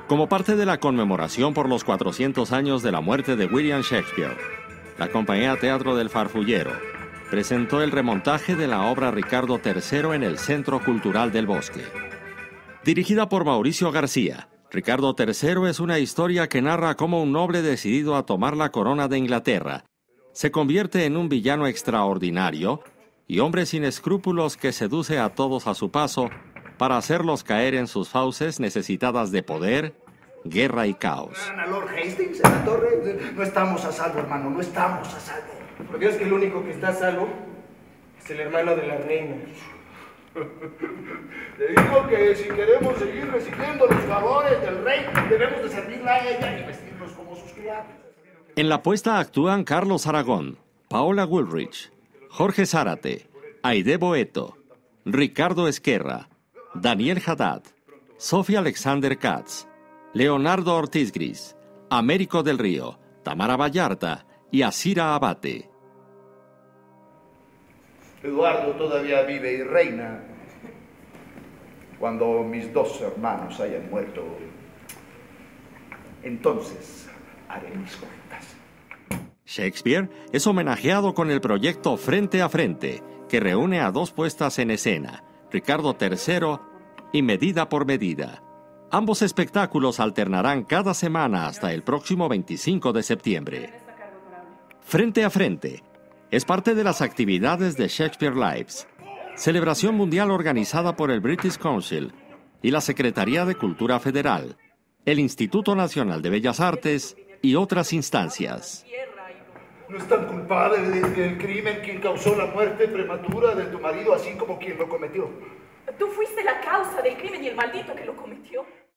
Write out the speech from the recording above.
Como parte de la conmemoración por los 400 años de la muerte de William Shakespeare, la Compañía Teatro del Farfullero presentó el remontaje de la obra Ricardo III en el Centro Cultural del Bosque. Dirigida por Mauricio García, Ricardo III es una historia que narra cómo un noble decidido a tomar la corona de Inglaterra se convierte en un villano extraordinario y hombre sin escrúpulos que seduce a todos a su paso para hacerlos caer en sus fauces necesitadas de poder, guerra y caos. ¿A Lord Hastings en la torre? No estamos a salvo, hermano, no estamos a salvo. Por Dios que el único que está a salvo es el hermano de la reina. Te digo que si queremos seguir recibiendo los favores del rey, debemos de servirla a ella y vestirnos como sus criados. En la puesta actúan Carlos Aragón, Paola Woolrich, Jorge Zárate, Aide Boeto, Ricardo Esquerra, Daniel Haddad, Sofía Alexander Katz, Leonardo Ortiz Gris, Américo del Río, Tamara Vallarta y Asira Abate. Eduardo todavía vive y reina. Cuando mis dos hermanos hayan muerto, entonces haré mis cuentas. Shakespeare es homenajeado con el proyecto Frente a Frente, que reúne a dos puestas en escena, Ricardo III y Medida por Medida. Ambos espectáculos alternarán cada semana hasta el próximo 25 de septiembre. Frente a Frente es parte de las actividades de Shakespeare Lives, celebración mundial organizada por el British Council y la Secretaría de Cultura Federal, el Instituto Nacional de Bellas Artes y otras instancias. No es tan culpable del crimen quien causó la muerte prematura de tu marido, así como quien lo cometió. Tú fuiste la causa del crimen y el maldito que lo cometió.